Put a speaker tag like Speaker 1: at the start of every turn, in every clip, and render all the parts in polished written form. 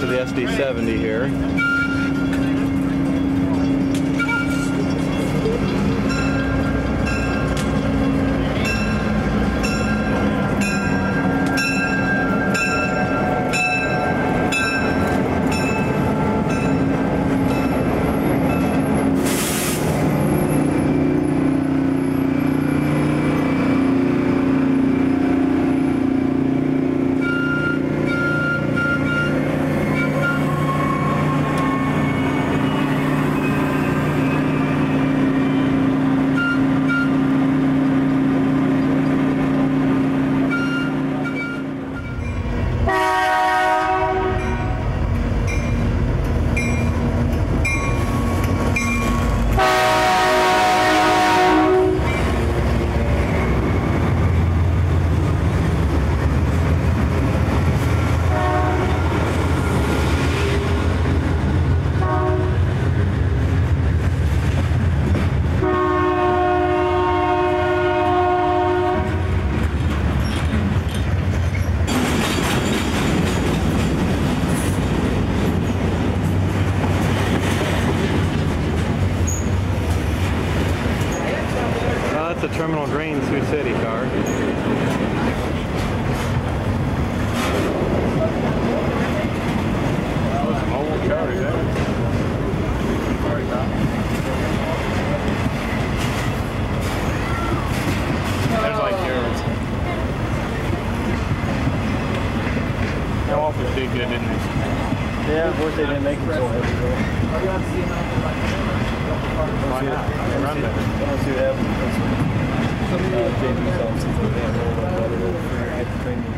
Speaker 1: to the SD70 here. The terminal drain Sioux City car.
Speaker 2: That was a mobile carrier there. There's like yours. That office did good, didn't they?
Speaker 3: Yeah, of course they didn't make them so heavy though.
Speaker 2: Why not? They run better.
Speaker 3: I don't see what happens. JB's offices, they can't hold on better over here, get the training.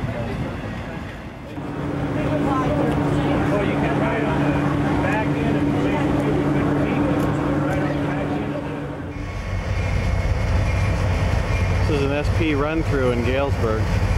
Speaker 2: Well, you can ride on the back end and right on the back end.
Speaker 1: This is an SP run-through in Galesburg.